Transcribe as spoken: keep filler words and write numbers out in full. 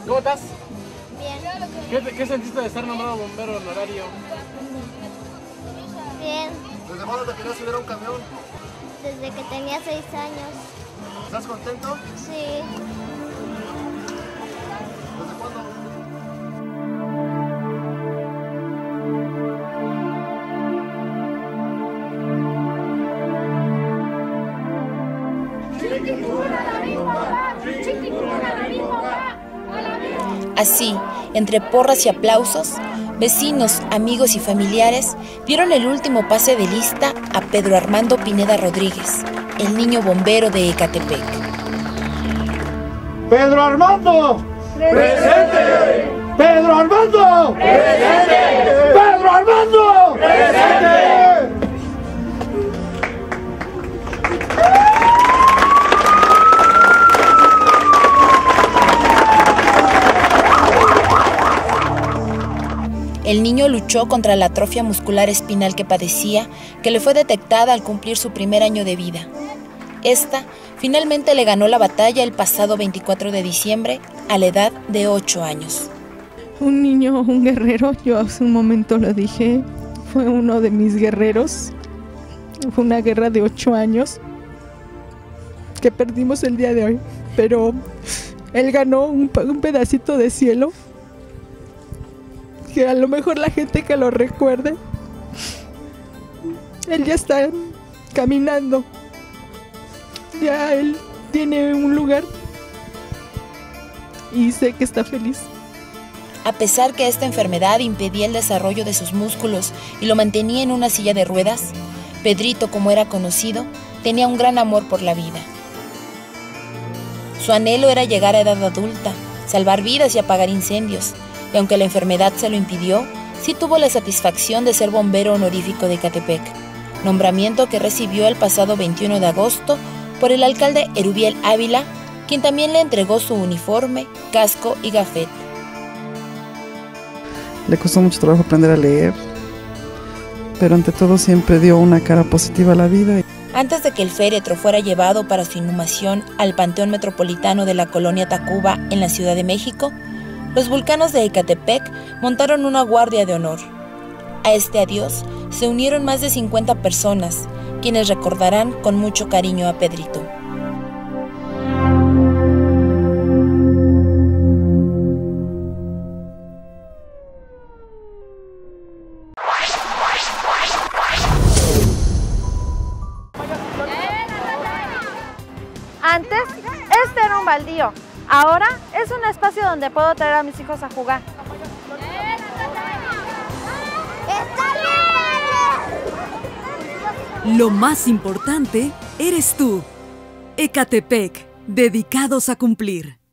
¿Cómo estás? Bien. ¿Qué, te- qué sentiste de ser nombrado bombero honorario? Bien. ¿Desde cuándo te querías subir a un camión? Desde que tenía seis años. ¿Estás contento? Sí. ¿Desde cuándo? Así, entre porras y aplausos, vecinos, amigos y familiares dieron el último pase de lista a Pedro Armando Pineda Rodríguez, el niño bombero de Ecatepec. ¡Pedro Armando! ¡Presente! ¡Pedro Armando! ¡Presente! ¡Pedro Armando! ¡Presente! El niño luchó contra la atrofia muscular espinal que padecía, que le fue detectada al cumplir su primer año de vida. Esta finalmente le ganó la batalla el pasado veinticuatro de diciembre a la edad de ocho años. Un niño, un guerrero, yo hace un momento lo dije, fue uno de mis guerreros. Fue una guerra de ocho años que perdimos el día de hoy, pero él ganó un, un pedacito de cielo que a lo mejor la gente que lo recuerde, él ya está caminando, ya él tiene un lugar y sé que está feliz. A pesar que esta enfermedad impedía el desarrollo de sus músculos y lo mantenía en una silla de ruedas, Pedrito, como era conocido, tenía un gran amor por la vida. Su anhelo era llegar a edad adulta, salvar vidas y apagar incendios, y aunque la enfermedad se lo impidió, sí tuvo la satisfacción de ser bombero honorífico de Ecatepec, nombramiento que recibió el pasado veintiuno de agosto por el alcalde Erubiel Ávila, quien también le entregó su uniforme, casco y gafet. Le costó mucho trabajo aprender a leer, pero ante todo siempre dio una cara positiva a la vida. Antes de que el féretro fuera llevado para su inhumación al Panteón Metropolitano de la colonia Tacuba en la Ciudad de México, los vulcanos de Ecatepec montaron una guardia de honor. A este adiós se unieron más de cincuenta personas, quienes recordarán con mucho cariño a Pedrito. Antes, este era un baldío. Ahora es un espacio donde puedo traer a mis hijos a jugar. Lo más importante eres tú. Ecatepec, dedicados a cumplir.